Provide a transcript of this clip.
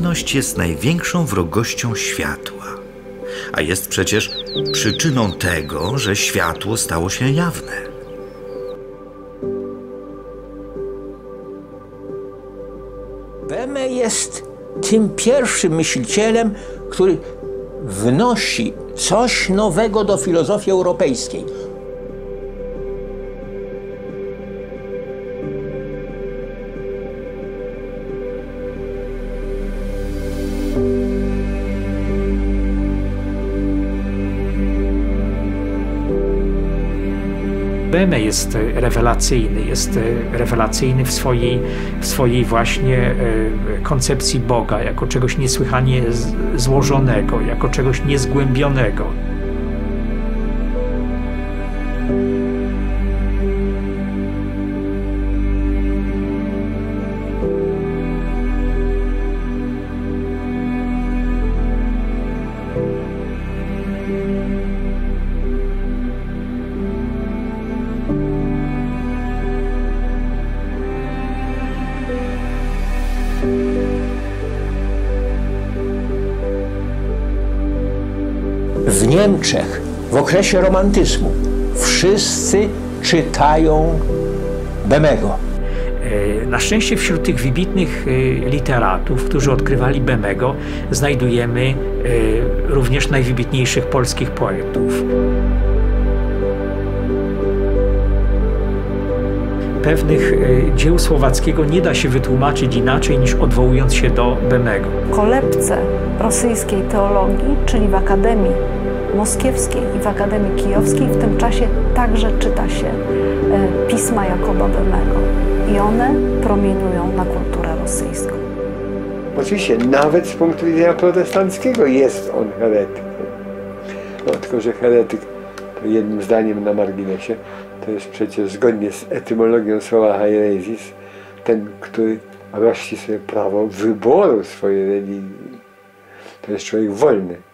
ciemność jest największą wrogością światła, a jest przecież przyczyną tego, że światło stało się jawne. Böhme jest tym pierwszym myślicielem, który wnosi coś nowego do filozofii europejskiej. Böhme jest rewelacyjny w swojej właśnie koncepcji Boga, jako czegoś niesłychanie złożonego, jako czegoś niezgłębionego. W Niemczech w okresie romantyzmu wszyscy czytają Böhmego. Na szczęście wśród tych wybitnych literatów, którzy odkrywali Böhmego, znajdujemy również najwybitniejszych polskich poetów. Pewnych dzieł Słowackiego nie da się wytłumaczyć inaczej niż odwołując się do Böhmego. W kolebce rosyjskiej teologii, czyli w Akademii Moskiewskiej i w Akademii Kijowskiej w tym czasie także czyta się pisma Jakoba Böhmego i one promieniują na kulturę rosyjską. Oczywiście nawet z punktu widzenia protestanckiego jest on heretykiem. No, tylko że heretyk, to jednym zdaniem na marginesie, to jest przecież zgodnie z etymologią słowa hairesis, ten, który rości sobie prawo wyboru swojej religii. To jest człowiek wolny.